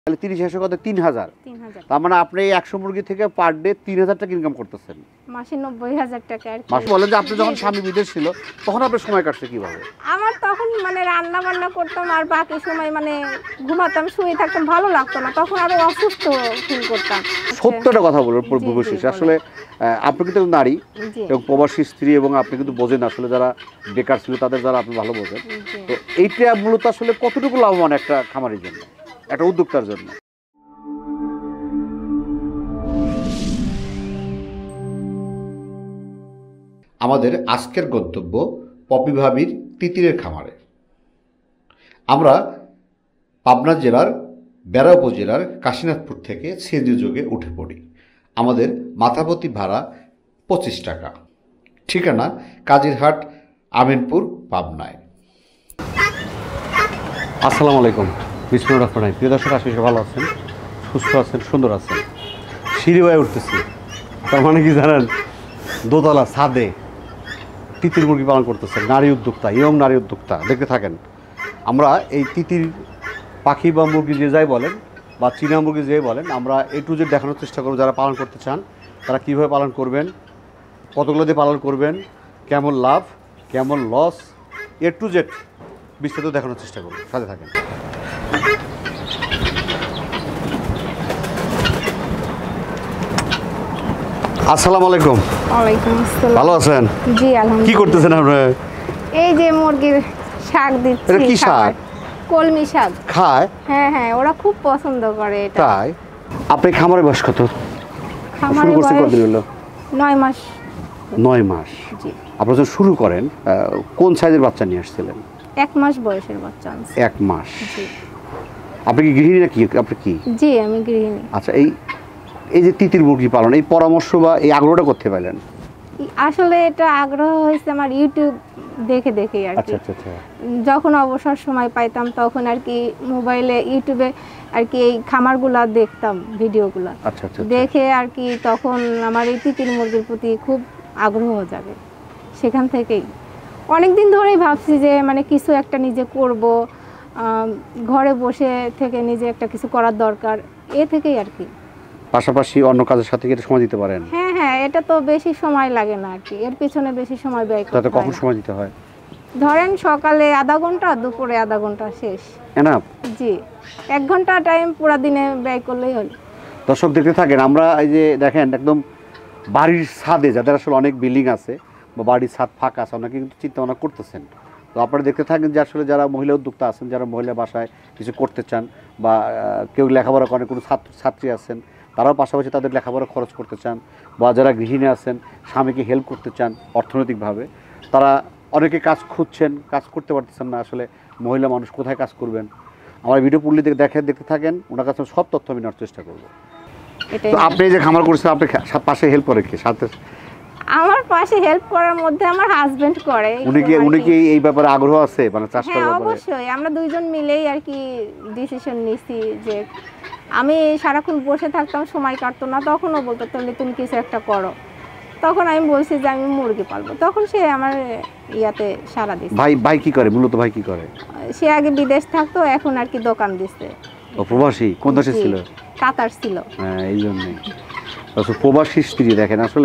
তাহলে 30 কত 3000। তার মানে আপনি 100 মুরগি থেকে পার ডে 3000 টাকা ইনকাম করতেছেন, মাসে 90,000 টাকা। আর মাসে বলেন যে আপনি যখন স্বামী বিদেশ ছিল তখন আপনার সময় কাটছে কিভাবে? আমার তখন মানে রান্না বান্না করতাম আর বাকি সময় মানে ঘুমাতাম, শুয়ে থাকতাম, ভালো লাগতো না, তখন আরো অসুস্থ ফিল করতাম। সত্যটা কথা বলবো বিশেষ আসলে আপনি কিন্তু নারী এবং প্রবাসী স্ত্রী এবং আপনি কিন্তু বোঝেন আসলে যারা বেকার ছিল তাদের যারা আপনি ভালো বোঝেন। তো এইটা মূলত আসলে কতটুকু লাভবান একটা খামারের জন্য, একটা উদ্যোক্তার জন্য? আমাদের আজকের গন্তব্য পপি ভাবির তিতিরের খামারে। আমরা পাবনা জেলার বেড়া উপজেলার কাশীনাথপুর থেকে সিএনজি যোগে উঠে পড়ি। আমাদের মাথাপ্রতি ভাড়া 25 টাকা। ঠিকানা কাজিরহাট, আমিনপুর, পাবনায়। আসসালামু আলাইকুম, বিসমিল্লাহির রহমানির রহিম। প্রিয় দর্শক, আশা করি ভালো আছেন, সুস্থ আছেন, সুন্দর আছেন। সিঁড়ি হয়ে উঠতেছি, তার মানে কি জানেন, দোতলা ছাদে তিতির মুরগি পালন করতেছেন নারী উদ্যোক্তা, ইয়ং নারী উদ্যোক্তা। দেখতে থাকেন। আমরা এই তিতির পাখি বা মুরগি যে যাই বলেন বা চীনা মুরগি যে বলেন, আমরা A to Z দেখানোর চেষ্টা করব। যারা পালন করতে চান তারা কীভাবে পালন করবেন, কতগুলো দিয়ে পালন করবেন, কেমন লাভ কেমন লস, A to Z বিস্তারিত দেখানোর চেষ্টা করব। সাথে থাকেন। আসসালামু আলাইকুম। ওয়ালাইকুম আসসালাম। ভালো আছেন? জি আলহামদুলিল্লাহ। কি করতেছেন আপনারা? এই যে মুরগির শাক দিচ্ছি। এটা কি শাক? কলমি শাক। খায়? হ্যাঁ হ্যাঁ, ওরা খুব পছন্দ করে এটা। তাই? আপনি খামারে বয়স কত? খামারে শুরু করতে কতদিন হলো? 9 মাস। 9 মাস। জি। আপনি যখন শুরু করেন কোন সাইজের বাচ্চা নিয়ে আসছিলেন? 1 মাস বয়সের বাচ্চা আনছি। 1 মাস। জি। আপনি কি গৃহিণী নাকি? আপনি কি? জি, আমি গৃহিণী। আচ্ছা, এই যে তিতির মুরগি পালন, এই পরামর্শ বা এই আগ্রহটা করতে পারলেন? আসলে এটা আগ্রহ হয়েছে আমার ইউটিউব দেখে দেখে আর কি। আচ্ছা আচ্ছা আচ্ছা। যখন অবসর সময় পাইতাম তখন আর কি মোবাইলে ইউটিউবে আর কি এই খামারগুলা দেখতাম, ভিডিওগুলা। আচ্ছা আচ্ছা। দেখে আর কি তখন আমার এই তিতির মুরগির প্রতি খুব আগ্রহ জাগে। সেখান থেকেই অনেক দিন ধরেই ভাবছি যে মানে কিছু একটা নিজে করব, ঘরে বসে থেকে নিজে একটা কিছু করার দরকার, এ থেকেই আর কি। পাশাপাশি অন্য কাজের সাথে কি এটা সময় দিতে পারেন? হ্যাঁ হ্যাঁ, এটা তো বেশি সময় লাগে না আর কি, এর পিছনে বেশি সময় ব্যয় করতে তাতে হয় কখন না। সময় দিতে হয়? ধরেন সকালে আধা ঘন্টা, দুপুরে আধা ঘন্টা, শেষ। এনাফ? জি, 1 ঘন্টা টাইম পুরো দিনে ব্যয় করলেই হলো। দর্শক দেখতে থাকেন। আমরা এই যে দেখেন একদম বাড়ির ছাদে, যাদের আসলে অনেক বিল্ডিং আছে বা বাড়ির ছাদ ফাঁকা আছে, অনেকে কিন্তু চিন্তা ভাবনা করতেছেন। তো আপনারা দেখতে থাকেন যে আসলে যারা মহিলা উদ্যোক্তা আছেন, যারা মহিলা বাসায় কিছু করতে চান বা কেউ লেখাপড়া করেন, কোনো ছাত্রী আছেন, তারাও পাশাপাশি তাদের লেখাপড়া খরচ করতে চান, বা যারা গৃহিণী আছেন স্বামীকে হেল্প করতে চান অর্থনৈতিকভাবে, তারা অনেকে কাজ খুঁজছেন, কাজ করতে পারতেছেন না। আসলে মহিলা মানুষ কোথায় কাজ করবেন? আমার ভিডিও পড়লে দেখতে থাকেন, ওনার কাছে সব তথ্য আমি নেওয়ার চেষ্টা করবো। তো আপনি যে খামার করছেন, আপনি পাশে হেল্প করে কি? সাথে আমার পাশে হেল্প করার মধ্যে আমার হাজবেন্ড করে। উনি কি এই ব্যাপারে আগ্রহ আছে, মানে চাষ করার ব্যাপারে? অবশ্যই, আমরা দুইজন মিলেই আর কি ডিসিশন নিছি যে আমি সারাক্ষণ বসে থাকতাম, সময় কাটতো না, তখনও বলতো তাহলে তুমি কিছু একটা করো। তখন আমি বলছি যে আমি মুরগি পালবো, তখন সে আমার ইয়াতে সাড়া দিচ্ছে। ভাই কি করে মূলত? ভাই কি করে? সে আগে বিদেশ থাকতো, এখন আর কি দোকান দিচ্ছে। ও প্রবাসী? কোন দেশে ছিল? কাতার ছিল। হ্যাঁ, এই জন্যই। প্রবাসী স্ত্রী দেখেন, আসলে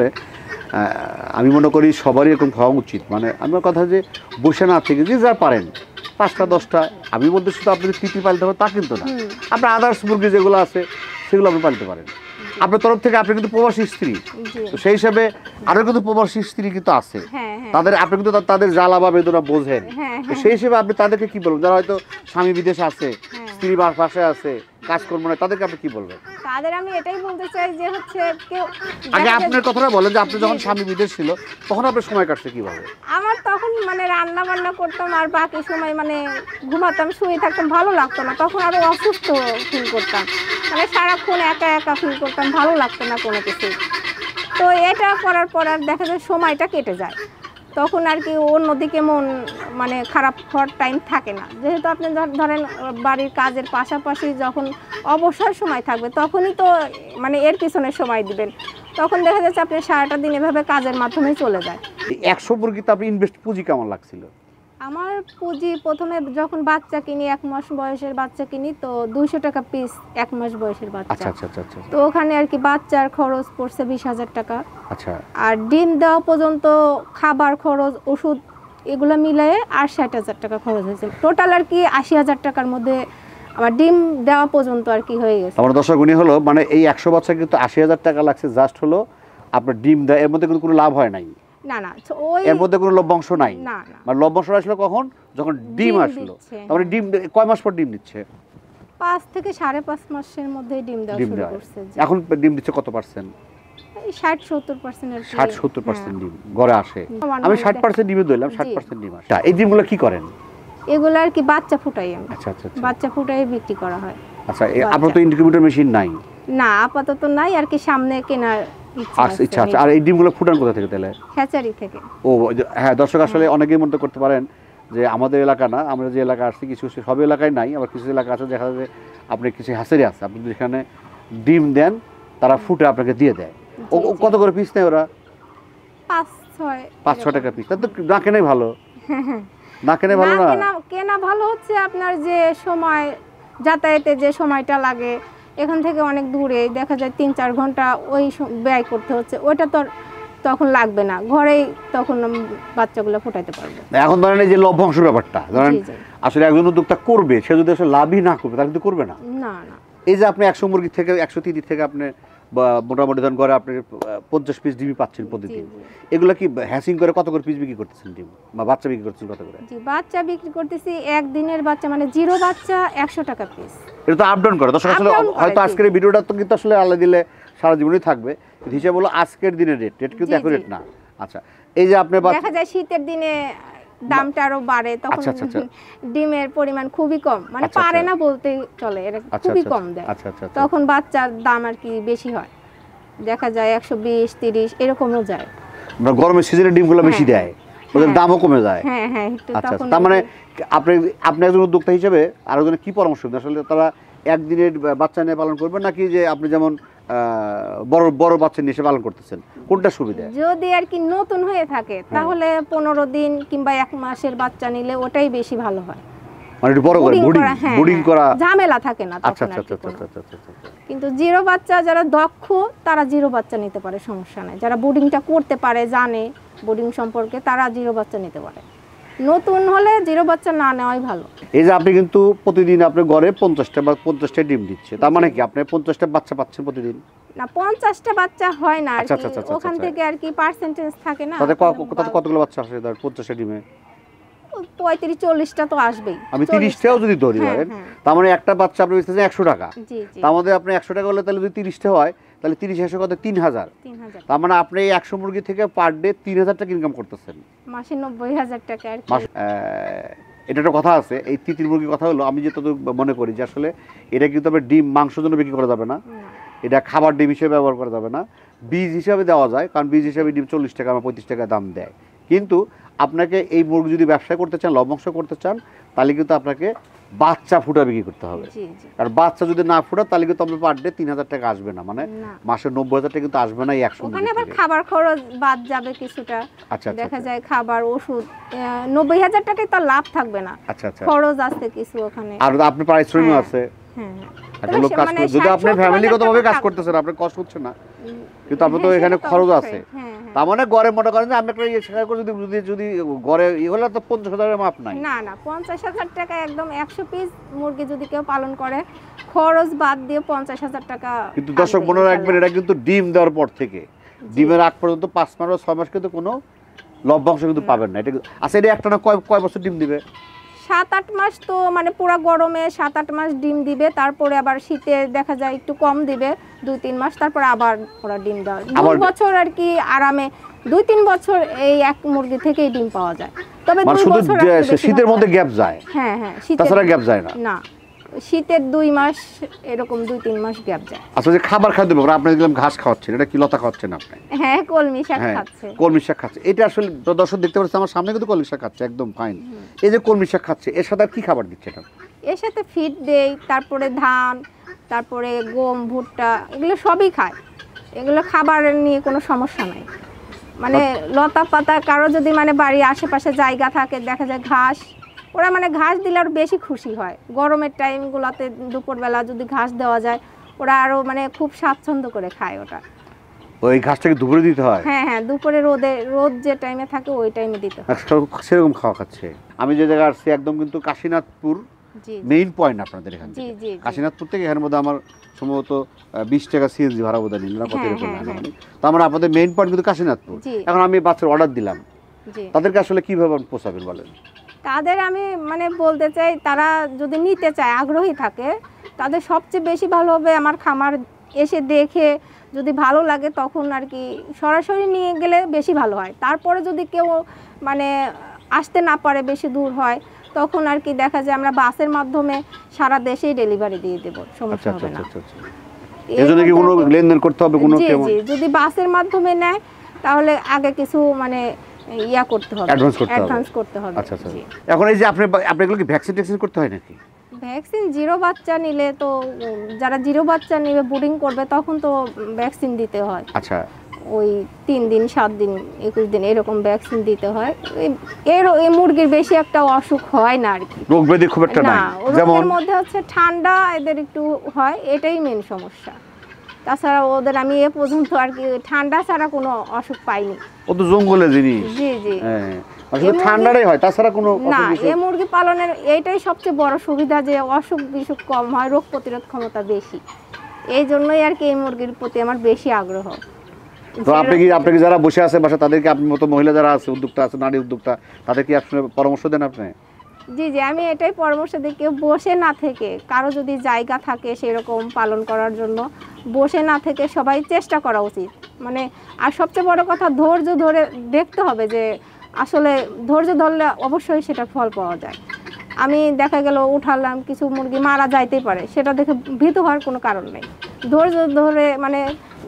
আমি মনে করি সবারই এরকম হওয়া উচিত। মানে আমার কথা যে বসে না থেকে যে যা পারেন 5টা 10টা, আমি বলতে শুধু আপনি তিতি পালতে হবে তা কিন্তু না, আপনার আদার্স মুরগি যেগুলো আছে সেগুলো আপনি পালতে পারেন। আপনার তরফ থেকে আপনি কিন্তু প্রবাসী স্ত্রী, তো সেই হিসাবে আরও কিন্তু প্রবাসী স্ত্রী কিন্তু আছে, তাদের আপনি কিন্তু তাদের জ্বালা বা বেদনা বোঝেন। সেই হিসেবে আপনি তাদেরকে কি বলবেন, যারা হয়তো স্বামী বিদেশে আছে, স্ত্রী বাসায় আছে, কাজকর্ম নয়, তাদেরকে আপনি কি বলবেন? তাদের আমি এটাই বলতে চাই যে হচ্ছে কেউ আগে আপনার কথাটা বলেন যে আপনি যখন স্বামী বিদেশ ছিল তখন আপনার সময় কাটছে কিভাবে? আমার তখন মানে রান্না বান্না করতাম আর বাকি সময় মানে ঘুমাতাম, শুয়ে থাকতাম, ভালো লাগতো না, তখন আরো অসুস্থ ফিল করতাম, মানে সারাক্ষণ একা একা ফিল করতাম, ভালো লাগতো না কোনো কিছু। তো এটা করার পর আর দেখা যায় সময়টা কেটে যায়, তখন আর কি অন্যদিকে মন মানে খারাপ হওয়ার টাইম থাকে না। যেহেতু আপনি ধরেন বাড়ির কাজের পাশাপাশি যখন অবসর সময় থাকবে তখনই তো মানে এর পিছনে সময় দিবেন, তখন দেখা যাচ্ছে আপনি সারাটা দিন এভাবে কাজের মাধ্যমেই চলে যায়। 100 মুরগিতে আপনি ইনভেস্ট পুঁজি কেমন লাগছিল? আমার পুঁজি প্রথমে যখন বাচ্চা কিনি 1 মাস বয়সের বাচ্চা কিনি তো 200 টাকা পিস 1 মাস বয়সের আচ্ছা বাচ্চা। আচ্ছা আচ্ছা আচ্ছা তো ওখানে আর কি বাচ্চার খরচ পড়ছে 20,000 টাকা। আচ্ছা আর ডিম দেওয়া পর্যন্ত খাবার খরচ ওষুধ এগুলো মিলিয়ে আর 60,000 টাকা খরচ হয়েছে। টোটাল আর কি 80,000 টাকার মধ্যে আমার ডিম দেওয়া পর্যন্ত আর কি হয়ে গেছে। আমার দর্শক উনি হলো মানে এই 100 বাচ্চা কিন্তু 80,000 টাকা লাগছে জাস্ট হলো আপনার ডিম দেয়, এর মধ্যে কিন্তু কোনো লাভ হয় নাই, না না ওই এর মধ্যে কোনো লভ্যাংশ নাই। না না মানে লভ্যাংশ আসলো কখন, যখন ডিম আসলো। দিচ্ছে, তারপরে ডিম কয় মাস পর ডিম দিচ্ছে? 5 থেকে 5.5 মাসের মধ্যে ডিম দেওয়া ডিম শুরু দেওয়া করছে। এখন ডিম দিচ্ছে কত পার্সেন্ট? এই 60-70% আর কি। 60-70% ডিম ঘরে আসে। আমি 60% ডিমে দিলাম, 60% ডিম আসে। এই ডিমগুলো কি করেন? এগুলো আর কি বাচ্চা ফুটাই আমি। আচ্ছা আচ্ছা আচ্ছা বাচ্চা ফুটাই বিক্রি করা হয়। আচ্ছা আপনার তো ইনকিউবেটর মেশিন নাই? না আপাতত নাই, আর কি সামনে কেনার ইচ্ছা আছে। আচ্ছা আচ্ছা। আর এই ডিমগুলো ফুটান কোথা থেকে তাহলে? হ্যাচারি থেকে। ও হ্যাঁ, দর্শক আসলে অনেকেই মনে করতে পারেন যে আমাদের এলাকা না, আমরা যে এলাকা আসছি কিছু সব এলাকায় নাই, আবার কিছু এলাকা আছে দেখা যায় আপনি কিছু হ্যাচারি আছে, আপনি যেখানে ডিম দেন তারা ফুটে আপনাকে দিয়ে দেয়। ও কত করে পিস নেয় ওরা? 5-6 টাকা পিস। তা তো না কেনাই ভালো, না কেনাই ভালো না? কেনা ভালো হচ্ছে আপনার যে সময় যাতায়াতে যে সময়টা লাগে এখান থেকে অনেক দূরে দেখা যায় 3-4 ঘন্টা ওই ব্যয় করতে হচ্ছে, ওইটা তো তখন লাগবে না, ঘরেই তখন বাচ্চাগুলো ফুটাইতে পারবে। এখন ধরেন এই যে লভ্যাংশ ব্যাপারটা ধরেন আসলে একজন উদ্যোক্তা করবে, সে যদি আসলে লাভই না করবে তাহলে কিন্তু করবে না। না না এই যে আপনি 100 মুরগি থেকে 130 থেকে আপনি মোটামুটি ধরেন করে আপনি 50 পিস ডিম পাচ্ছেন প্রতিদিন, এগুলো কি হ্যাচিং করে কত করে পিস বিক্রি করতেছেন ডিম, বা বাচ্চা বিক্রি করতেছেন কত করে? জি বাচ্চা বিক্রি করতেছি একদিনের বাচ্চা মানে জিরো বাচ্চা 100 টাকা পিস। এটা তো আপ ডাউন করে দর্শক, আসলে হয়তো আজকের এই ভিডিওটা তো কিন্তু আসলে আল্লাহ দিলে সারা জীবনই থাকবে, হিসাব হলো আজকের দিনের রেট কিন্তু অ্যাকুরেট না। আচ্ছা এই যে আপনি দেখা যায় শীতের দিনে দামটা আরো বাড়ে, তখন ডিমের পরিমাণ খুবই কম, মানে পারে না বলতে চলে, এটা খুবই কম দেয়, তখন বাচ্চার দাম আর কি বেশি হয়, দেখা যায় 120-30 এরকমও যায়। গরমের সিজনে ডিমগুলো বেশি দেয়, ওদের দামও কমে যায়। হ্যাঁ হ্যাঁ। আচ্ছা তার মানে আপনি একজন উদ্যোক্তা হিসেবে আরেকজনের কি পরামর্শ দেন আসলে, তারা একদিনের বাচ্চা নিয়ে পালন করবেন নাকি যে আপনি যেমন বড় বাচ্চা নিয়ে এসে পালন করতেছেন, কোনটা সুবিধা? যদি আর কি নতুন হয়ে থাকে তাহলে 15 দিন কিংবা 1 মাসের বাচ্চা নিলে ওটাই বেশি ভালো হয়, মানে একটু বড় করে বোর্ডিং করা ঝামেলা থাকে না তখন। কিন্তু জিরো বাচ্চা যারা দক্ষ তারা জিরো বাচ্চা নিতে পারে, সমস্যা নাই, যারা বোর্ডিংটা করতে পারে জানে বোর্ডিং সম্পর্কে তারা জিরো বাচ্চা নিতে পারে, নতুন হলে জিরো বাচ্চা না নেওয়াই ভালো। এই যে আপনি কিন্তু প্রতিদিন আপনার ঘরে 50টা বা 50টা ডিম দিচ্ছে, তার মানে কি আপনি 50টা বাচ্চা পাচ্ছেন প্রতিদিন? না 50টা বাচ্চা হয় না, আর কি ওখান থেকে আর কি পার্সেন্টেজ থাকে না। তাতে কতগুলো বাচ্চা আসে ধর 50টা ডিমে? 35-40টা তো আসবেই। আমি 30টাও যদি ধরি ধরেন, তার মানে একটা বাচ্চা আপনি বেচতেছেন 100 টাকা, তার মধ্যে আপনি 100 টাকা হলে তাহলে যদি 30টা হয় তাহলে 30 100 কত 3000, তার মানে আপনি এই 100 মুরগি থেকে পার ডে 3000 টাকা ইনকাম করতেছেন, মাসে 90,000 টাকা আর কি। এটা একটা কথা আছে এই তিতির মুরগির কথা হলো, আমি যেটা মনে করি যে আসলে এটা কিন্তু আপনার ডিম মাংসের জন্য বিক্রি করা যাবে না, এটা খাবার ডিম হিসেবে ব্যবহার করা যাবে না, বীজ হিসাবে দেওয়া যায়, কারণ বীজ হিসাবে ডিম 40 টাকা বা 35 টাকা দাম দেয়। কিন্তু আপনাকে এই মুরগি যদি ব্যবসা করতে চান, লভ্যাংশ করতে চান, তাহলে কিন্তু আপনাকে বাচ্চা ফুটা বিক্রি করতে হবে, আর বাচ্চা যদি না ফুটা তাহলে কিন্তু আপনার পার ডে 3000 টাকা আসবে না, মানে মাসে 90,000 টাকা কিন্তু আসবে না এই 100। ওখানে আবার খাবার খরচ বাদ যাবে কিছুটা, দেখা যায় খাবার ওষুধ 90,000 টাকায় তো লাভ থাকবে না, খরচ আছে কিছু ওখানে, আর আপনার পারিশ্রমিক আছে। আচ্ছা লোক কাজ করে, যদি আপনি ফ্যামিলিগতভাবে কাজ করতেছেন আপনার কষ্ট হচ্ছে না, কিন্তু আপনার তো এখানে খরচ আছে, তার মানে গড়ে মনে করেন যে আমি একটা শেয়ার করে যদি গড়ে হলে তো 50,000 মাপ নাই। না না 50,000 টাকা একদম 100 পিস মুরগি যদি কেউ পালন করে খরচ বাদ দিয়ে 50,000 টাকা। কিন্তু দর্শক মনে রাখবেন এটা কিন্তু ডিম দেওয়ার পর থেকে ডিমের আগ পর্যন্ত 5 মাস বা 6 মাস কিন্তু কোনো লভ্যাংশ কিন্তু পাবেন না। এটা আচ্ছা এটা একটা না কয় বছর ডিম দিবে? 7-8 মাস তো মানে পুরো গরমে 7-8 মাস ডিম দিবে, তারপরে আবার শীতে দেখা যায় একটু কম দিবে 2-3 মাস, তারপরে আবার ওরা ডিম দেয় 2 বছর আর কি আরামে, 2-3 বছর এই এক মুরগি থেকেই ডিম পাওয়া যায়। তবে 2 বছর শীতের মধ্যে গ্যাপ যায়। হ্যাঁ হ্যাঁ তাছাড়া গ্যাপ যায় না। না শীতের 2 মাস এরকম 2-3 মাস গ্যাপ যায়। আচ্ছা যে খাবার খাদ্য ব্যাপার আপনি দেখলাম ঘাস খাওয়াচ্ছেন, এটা কি লতা খাওয়াচ্ছেন আপনি? হ্যাঁ কলমি শাক খাচ্ছে। কলমি শাক খাচ্ছে, এটা আসলে দর্শক দেখতে পাচ্ছেন আমার সামনে কিন্তু কলমি শাক খাচ্ছে একদম ফাইন। এই যে কলমি শাক খাচ্ছে এর সাথে কি খাবার দিচ্ছে এটা? এর সাথে ফিড দেই, তারপরে ধান, তারপরে গম ভুট্টা এগুলো সবই খায়, এগুলো খাবার নিয়ে কোনো সমস্যা নাই। মানে লতা পাতা কারো যদি মানে বাড়ির আশেপাশে জায়গা থাকে, দেখা যায় ঘাস, ওরা মানে ঘাস দিলে আরও বেশি খুশি হয়। গরমের টাইমগুলোতে দুপুরবেলা যদি ঘাস দেওয়া যায়, ওরা আরও মানে খুব স্বাচ্ছন্দ্য করে খায় ওটা। ওই ঘাসটাকে দুপুরে দিতে হয়? হ্যাঁ হ্যাঁ, দুপুরে রোদ যে টাইমে থাকে ওই টাইমে দিতে হয়। সেরকম খাওয়া খাচ্ছে। আমি যে জায়গায় আসছি একদম কিন্তু কাশীনাথপুর মেইন পয়েন্ট আপনাদের এখানে। জি জি, কাশীনাথপুর থেকে এখানের মধ্যে আমার সম্ভবত 20 টাকা সিএনজি ভাড়া বোধ নিল না, কত এরকম। তো আমরা আপনাদের মেইন পয়েন্ট কিন্তু কাশীনাথপুর। এখন আমি বাচ্চার অর্ডার দিলাম, তাদেরকে আসলে কিভাবে পোষাবেন বলেন? তাদের আমি মানে বলতে চাই, তারা যদি নিতে চায়, আগ্রহী থাকে, তাদের সবচেয়ে বেশি ভালো হবে আমার খামার এসে দেখে যদি ভালো লাগে তখন আর কি সরাসরি নিয়ে গেলে বেশি ভালো হয়। তারপরে যদি কেউ মানে আসতে না পারে, বেশি দূর হয়, তখন আর কি দেখা যায় আমরা বাসের মাধ্যমে সারা দেশেই ডেলিভারি দিয়ে দেবো, সমস্যা হবে না। এজন্য কি কোনো লেনদেন করতে হবে? কোনো জি জি, যদি বাসের মাধ্যমে নেয় তাহলে আগে কিছু মানে ইয়া করতে হবে, অ্যাডভান্স করতে হবে। আচ্ছা আচ্ছা। এখন এই যে আপনাগুলো কি ভ্যাকসিন করতে হয় নাকি? ভ্যাকসিন জিরো বাচ্চা নিলে তো, যারা জিরো বাচ্চা নেবে ব্রুডিং করবে তখন তো ভ্যাকসিন দিতে হয়। আচ্ছা, ওই 3 দিন 7 দিন 21 দিন এরকম ভ্যাকসিন দিতে হয়। এই মুরগির বেশি একটা অসুখ হয় না আর কি, রোগ ব্যাধি খুব একটা নাই। যেমন এর মধ্যে হচ্ছে ঠান্ডা এদের একটু হয়, এটাই মেন সমস্যা। তাছাড়া ওদের আমি এ পর্যন্ত আর কি ঠান্ডা ছাড়া কোনো অসুখ পাইনি। ও তো জঙ্গলের জিনিস। জি জি, আসলে ঠান্ডাটাই হয়, তাছাড়া কোনো না। এই মুরগি পালনের এইটাই সবচেয়ে বড় সুবিধা যে অসুখ বিসুখ কম হয়, রোগ প্রতিরোধ ক্ষমতা বেশি। এই জন্যই আর কি এই মুরগির প্রতি আমার বেশি আগ্রহ। তো আপনি কি যারা বসে আছে বাসা, তাদেরকে আপনার মতো মহিলা যারা আছে, উদ্যোক্তা আছে, নারী উদ্যোক্তা, তাদেরকে আপনি পরামর্শ দেন? আপনি? জি জি, আমি এটাই পরামর্শ দিই, কেউ বসে না থেকে, কারো যদি জায়গা থাকে সেরকম পালন করার জন্য, বসে না থেকে সবাই চেষ্টা করা উচিত। মানে আর সবচেয়ে বড় কথা, ধৈর্য ধরে দেখতে হবে যে আসলে ধৈর্য ধরলে অবশ্যই সেটা ফল পাওয়া যায়। আমি দেখা গেল উঠালাম, কিছু মুরগি মারা যাইতেই পারে, সেটা দেখে ভীত হওয়ার কোনো কারণ নেই। ধৈর্য ধরে মানে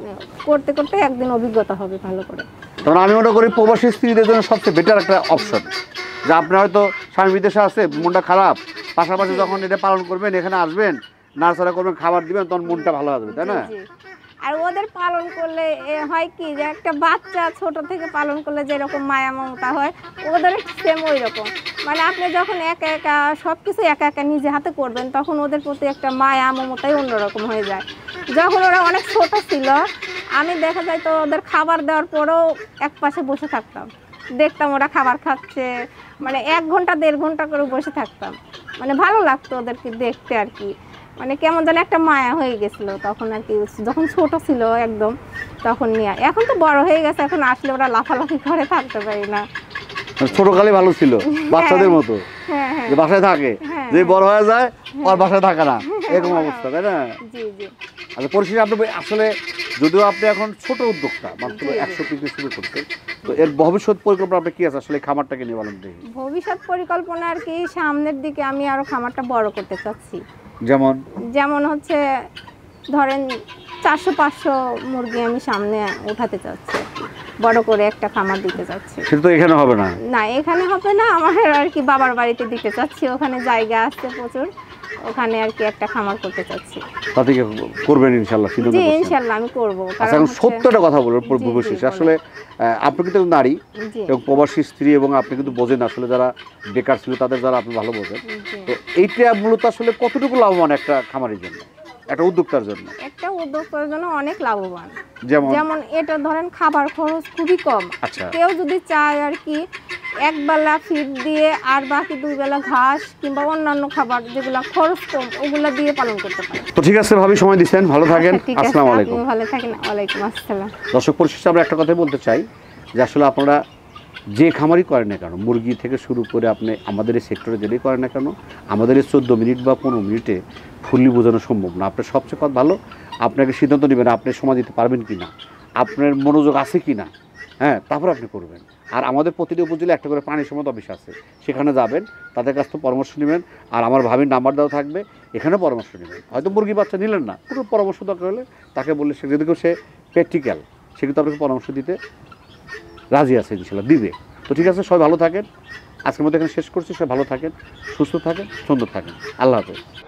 করতে করতে একদিন অভিজ্ঞতা হবে ভালো করে। তখন আমি মনে করি প্রবাসী স্ত্রীদের জন্য সবচেয়ে বেটার একটা অপশন, যে আপনি হয়তো স্বামী বিদেশে আছে, মনটা খারাপ, পাশাপাশি যখন এটা পালন করবেন, এখানে আসবেন, নার্সারা করবেন, খাবার দিবেন, তখন মনটা ভালো আসবে, তাই না? আর ওদের পালন করলে হয় কি, যে একটা বাচ্চা ছোট থেকে পালন করলে যেরকম মায়া মমতা হয়, ওদের সেম ওই রকম। মানে আপনি যখন একা একা সব কিছু একা একা নিজে হাতে করবেন, তখন ওদের প্রতি একটা মায়া মমতাই অন্যরকম হয়ে যায়। যখন ওরা অনেক ছোট ছিল, আমি দেখা যায় তো ওদের খাবার দেওয়ার পরেও এক পাশে বসে থাকতাম, দেখতাম ওরা খাবার খাচ্ছে, মানে 1 ঘন্টা 1.5 ঘন্টা করে বসে থাকতাম। মানে ভালো লাগতো ওদেরকে দেখতে আর কি, মানে কেমন যেন একটা মায়া হয়ে গেছিলো তখন আর কি, যখন ছোট ছিল একদম তখন নিয়ে। এখন তো বড় হয়ে গেছে, এখন আসলে ওরা লাফালাফি করে, থাকতে পারি না। ছোটকালে ভালো ছিল, বাচ্চাদের মতো, যে বাসায় থাকে, যে বড় হয়ে যায় আর বাসায় থাকে না, এরকম অবস্থা, তাই না? জি জি। আচ্ছা, পরিশেষে আপনি আসলে, যদিও আপনি এখন ছোট উদ্যোক্তা, মাত্র 100 পিস শুরু করছেন, তো এর ভবিষ্যৎ পরিকল্পনা আপনি কি আছে আসলে খামারটাকে নিয়ে বলেন দেখি? ভবিষ্যৎ পরিকল্পনা আর কি, সামনের দিকে আমি আরো খামারটা বড় করতে চাচ্ছি। যেমন হচ্ছে ধরেন 400-500 মুরগি আমি সামনে উঠাতে চাচ্ছি, বড় করে একটা খামার দিতে চাচ্ছি। সেটা তো এখানে হবে না। না, এখানে হবে না, আমার আর কি বাবার বাড়িতে দিতে চাচ্ছি, ওখানে জায়গা আছে প্রচুর, ওখানে আর কি একটা খামার করতে চাচ্ছি। তাতে কি করবেন ইনশাআল্লাহ? জি ইনশাআল্লাহ আমি করব। আচ্ছা, এখন সত্যটা কথা বলবো, পরিশেষে আসলে আপনি কিন্তু নারী এবং প্রবাসী স্ত্রী, এবং আপনি কিন্তু বোঝেন আসলে যারা বেকার ছিল তাদের যারা আপনি ভালো বোঝেন, তো এইটা মূলত আসলে কতটুকু লাভবান একটা খামারের জন্য, একটা উদ্যোক্তার জন্য? একটা উদ্যোক্তার জন্য অনেক লাভবান। যেমন এটা ধরেন খাবার খরচ খুবই কম। আচ্ছা, কেউ যদি চায় আর কি একবেলা ফিড দিয়ে আর বাকি 2 বেলা ঘাস কিংবা অন্যান্য খাবার যেগুলো খরচ কম, ওগুলা দিয়ে পালন করতে পারে। তো ঠিক আছে ভাবি, সময় দিচ্ছেন, ভালো থাকেন। আসসালামু আলাইকুম। আপনি ভালো থাকেন। ওয়ালাইকুম আসসালাম। দর্শক, পরিশেষে আমরা একটা কথাই বলতে চাই, যে আসলে আপনারা যে খামারই করেন না কেন, মুরগি থেকে শুরু করে আপনি আমাদের এই সেক্টরে যেটাই করেন না কেন, আমাদের এই 14 মিনিট বা 15 মিনিটে ফুললি বোঝানো সম্ভব না। আপনার সবচেয়ে কথা ভালো, আপনাকে সিদ্ধান্ত নেবেন আপনি সময় দিতে পারবেন কি না, আপনার মনোযোগ আছে কি না, হ্যাঁ, তারপর আপনি করবেন। আর আমাদের প্রতিটি উপজেলায় একটা করে পানি সম্পদ অফিস আছে, সেখানে যাবেন, তাদের কাছ থেকে পরামর্শ নেবেন। আর আমার ভাবির নাম্বার দেওয়া থাকবে, এখানে পরামর্শ নেবেন। হয়তো মুরগি বাচ্চা নিলেন না, কোনো পরামর্শ দরকার হলে তাকে বললে, সে যদি সে প্র্যাকটিক্যাল, সে কিন্তু আপনাকে পরামর্শ দিতে রাজি আছে, ইনশাল্লাহ দিবে। তো ঠিক আছে, সবাই ভালো থাকেন। আজকের মধ্যে এখানে শেষ করছি। সবাই ভালো থাকেন, সুস্থ থাকেন, সুন্দর থাকেন। আল্লাহ হাফেজ।